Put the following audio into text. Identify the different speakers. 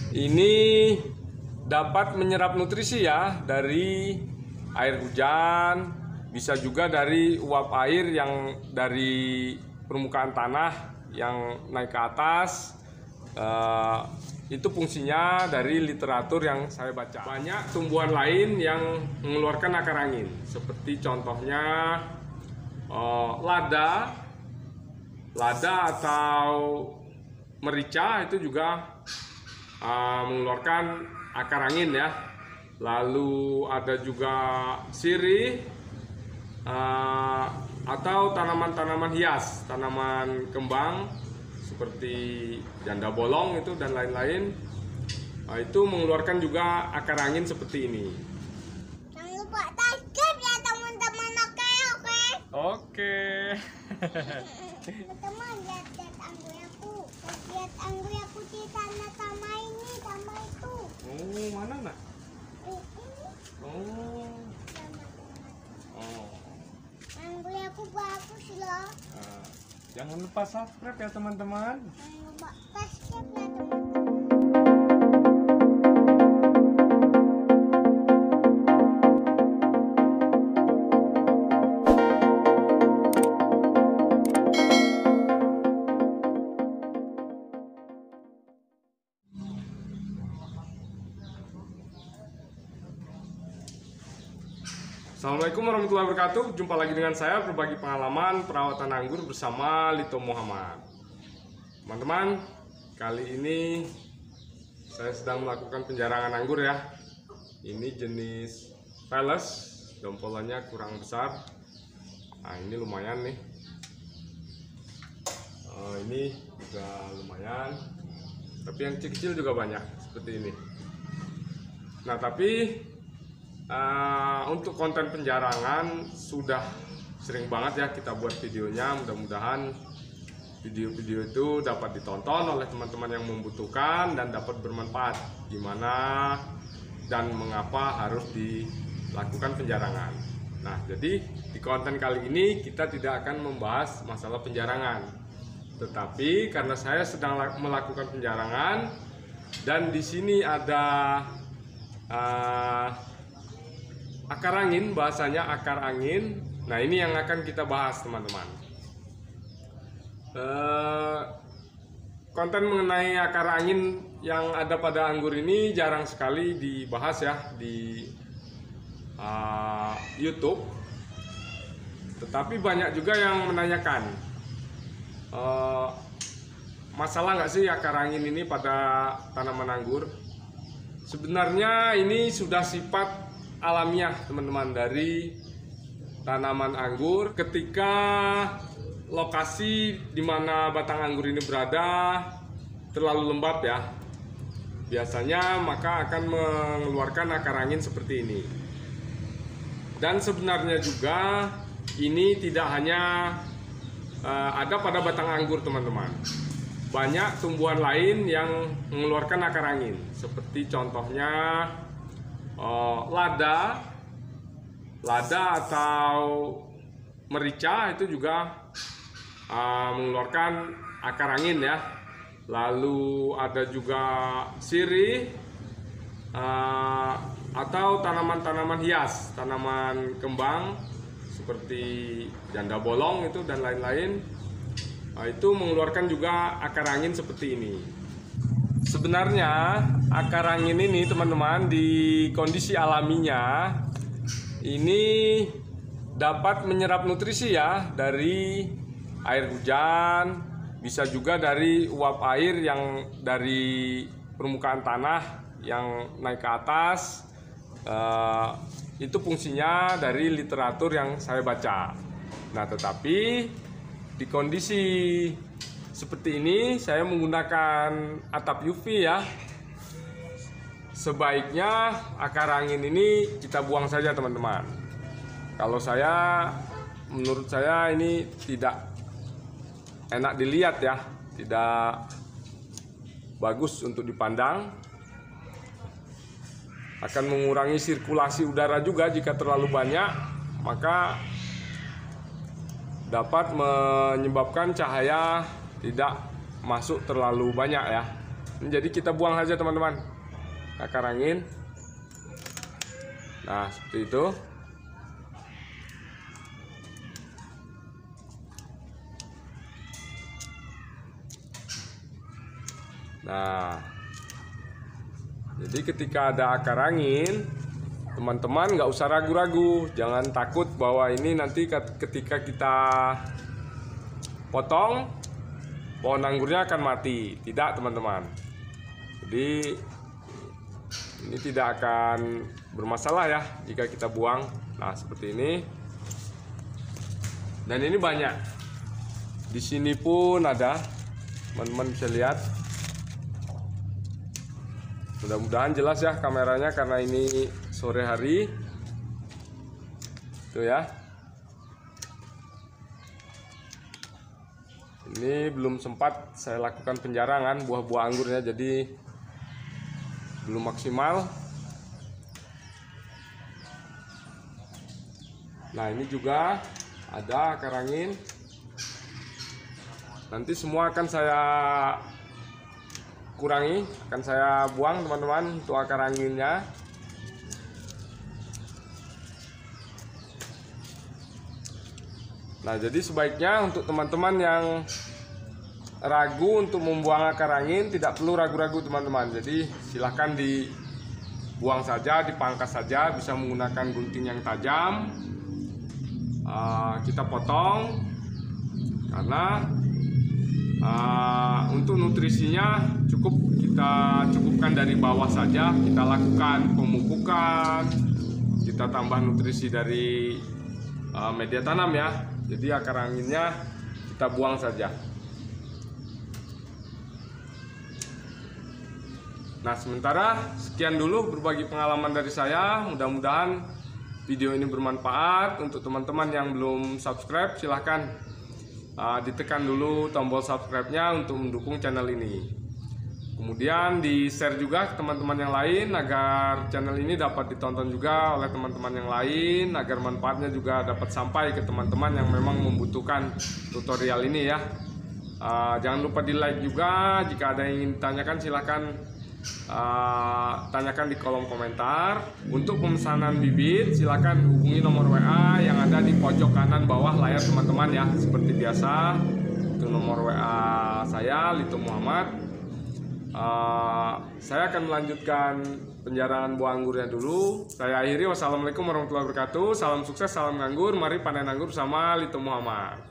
Speaker 1: Ini dapat menyerap nutrisi ya dari air hujan, bisa juga dari uap air yang dari permukaan tanah yang naik ke atas. Itu fungsinya dari literatur yang saya baca. Banyak tumbuhan lain yang mengeluarkan akar angin, seperti contohnya lada atau merica itu juga mengeluarkan akar angin ya. Lalu ada juga sirih atau tanaman-tanaman hias, tanaman kembang seperti janda bolong itu dan lain-lain. Itu mengeluarkan juga akar angin seperti ini.
Speaker 2: Jangan lupa subscribe ya teman-teman, oke?
Speaker 1: Oke.
Speaker 2: Teman-teman, lihat anggur aku. Lihat anggur aku di sana sama ini, sama itu.
Speaker 1: Oh, mana nak?
Speaker 2: Ini
Speaker 1: Oh.
Speaker 2: sama.
Speaker 1: Oh.
Speaker 2: Anggur aku bagus loh.
Speaker 1: Jangan lupa subscribe ya teman-teman.
Speaker 2: Jangan lupa subscribe ya teman-teman.
Speaker 1: Assalamualaikum warahmatullahi wabarakatuh. Jumpa lagi dengan saya berbagi pengalaman perawatan anggur bersama Lito Muhammad. Teman-teman, kali ini saya sedang melakukan penjarangan anggur ya. Ini jenis Veles, dompolannya kurang besar. Nah, ini lumayan nih. Ini juga lumayan. Tapi yang kecil juga banyak seperti ini. Nah, tapi untuk konten penjarangan sudah sering banget ya kita buat videonya. Mudah-mudahan video-video itu dapat ditonton oleh teman-teman yang membutuhkan dan dapat bermanfaat gimana dan mengapa harus dilakukan penjarangan. Nah, jadi di konten kali ini kita tidak akan membahas masalah penjarangan, tetapi karena saya sedang melakukan penjarangan dan di sini ada akar angin, bahasanya akar angin. Nah, ini yang akan kita bahas teman-teman. Konten mengenai akar angin yang ada pada anggur ini jarang sekali dibahas ya di YouTube. Tetapi banyak juga yang menanyakan, masalah nggak sih akar angin ini pada tanaman anggur? Sebenarnya ini sudah sifat alamiah teman-teman dari tanaman anggur. Ketika lokasi di mana batang anggur ini berada terlalu lembab ya, biasanya maka akan mengeluarkan akar angin seperti ini. Dan sebenarnya juga ini tidak hanya ada pada batang anggur teman-teman. Banyak tumbuhan lain yang mengeluarkan akar angin, seperti contohnya lada atau merica itu juga mengeluarkan akar angin ya. Lalu ada juga sirih atau tanaman-tanaman hias, tanaman kembang seperti janda bolong itu dan lain-lain. Itu mengeluarkan juga akar angin seperti ini. Sebenarnya akar angin ini teman-teman di kondisi alaminya ini dapat menyerap nutrisi ya dari air hujan, bisa juga dari uap air yang dari permukaan tanah yang naik ke atas. Itu fungsinya dari literatur yang saya baca. Nah, tetapi di kondisi seperti ini saya menggunakan atap UV ya. Sebaiknya akar angin ini kita buang saja teman-teman. Kalau menurut saya ini tidak enak dilihat ya, tidak bagus untuk dipandang. Akan mengurangi sirkulasi udara juga jika terlalu banyak, maka dapat menyebabkan cahaya tidak masuk terlalu banyak ya. Ini jadi kita buang saja teman-teman akar angin. Nah seperti itu. Nah, jadi ketika ada akar angin, teman-teman nggak usah ragu-ragu, jangan takut bahwa ini nanti ketika kita potong pohon anggurnya akan mati. Tidak teman-teman. Jadi ini tidak akan bermasalah ya jika kita buang. Nah seperti ini. Dan ini banyak. Di sini pun ada, teman-teman bisa lihat. Mudah-mudahan jelas ya kameranya karena ini sore hari. Tuh ya. Ini belum sempat saya lakukan penjarangan buah-buah anggurnya, jadi belum maksimal. Nah ini juga ada akar angin. Nanti semua akan saya kurangi, akan saya buang teman-teman untuk akar anginnya. Nah jadi sebaiknya untuk teman-teman yang ragu untuk membuang akar angin, tidak perlu ragu-ragu teman-teman. Jadi silahkan dibuang saja, dipangkas saja, bisa menggunakan gunting yang tajam. Kita potong karena untuk nutrisinya kita cukupkan dari bawah saja. Kita lakukan pemupukan, kita tambah nutrisi dari media tanam ya. Jadi akar anginnya kita buang saja. Nah sementara sekian dulu berbagi pengalaman dari saya. Mudah-mudahan video ini bermanfaat. Untuk teman-teman yang belum subscribe, silahkan ditekan dulu tombol subscribe-nya untuk mendukung channel ini. Kemudian di-share juga ke teman-teman yang lain agar channel ini dapat ditonton juga oleh teman-teman yang lain, agar manfaatnya juga dapat sampai ke teman-teman yang memang membutuhkan tutorial ini ya. Jangan lupa di-like juga. Jika ada yang ingin ditanyakan silahkan tanyakan di kolom komentar. Untuk pemesanan bibit silahkan hubungi nomor WA yang ada di pojok kanan bawah layar teman-teman ya. Seperti biasa, itu nomor WA saya, Lito Muhammad. Saya akan melanjutkan penjarangan buah anggurnya dulu. Saya akhiri. Wassalamualaikum warahmatullahi wabarakatuh. Salam sukses, salam nganggur. Mari panen anggur sama Lito Muhammad.